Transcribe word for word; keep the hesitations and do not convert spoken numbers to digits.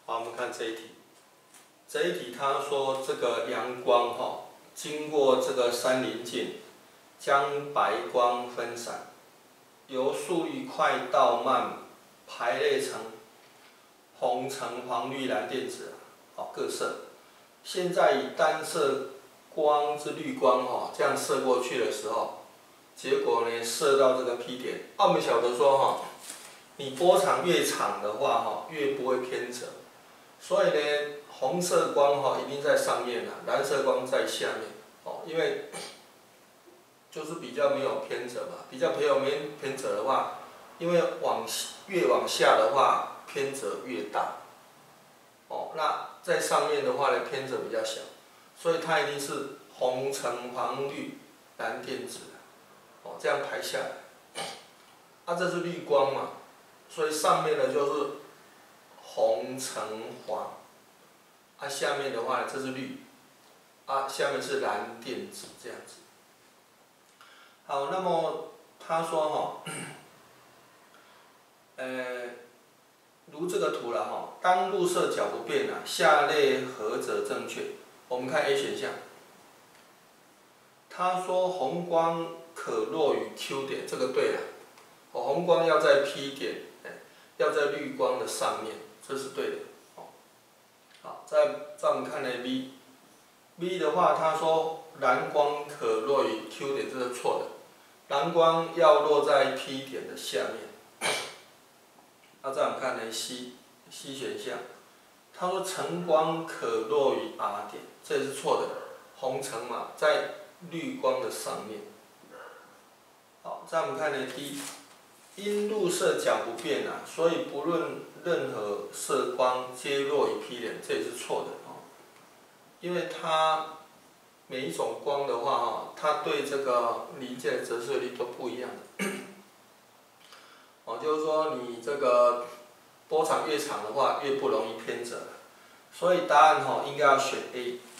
好，我们看这一题。这一题他说这个阳光哈、哦，经过这个山林径，将白光分散，由速率快到慢排列成红、橙、黄、绿、蓝、靛、紫，好各色。现在以单色光之绿光哈、哦，这样射过去的时候，结果呢射到这个 P 点。啊，我们晓得说哈、哦，你波长越长的话哈、哦，越不会偏折。所以呢，红色光哈、哦、一定在上面啦，蓝色光在下面哦，因为就是比较没有偏折嘛，比较没有偏偏折的话，因为往越往下的话偏折越大，哦，那在上面的话呢偏折比较小，所以它一定是红、橙、黄、绿、蓝、靛、紫，哦，这样排下来，啊，这是绿光嘛，所以上面的就是红、橙、黄，啊，下面的话这是绿，啊，下面是蓝、靛、紫这样子。好，那么他说哈，呃，如这个图了哈，当入射角不变啊，下列何者正确？我们看 A 选项，他说红光可落于 Q 点，这个对了，哦，红光要在 P 点，要在绿光的上面，这是对的。好，再再我们看呢 B，B 的话他说蓝光可落于 Q 点，这是错的。蓝光要落在 P 点的下面。那再我们看呢 C，C 选项，他说橙光可落于 R 点，这也是错的。红橙嘛，在绿光的上面。好，再我们看呢 D， 因入射角不变啊，所以不论任何射光皆落于 P 点，这也是错的哦。因为它每一种光的话哈，它对这个零件的折射率都不一样的。哦，就是说你这个波长越长的话，越不容易偏折。所以答案哈应该要选 A。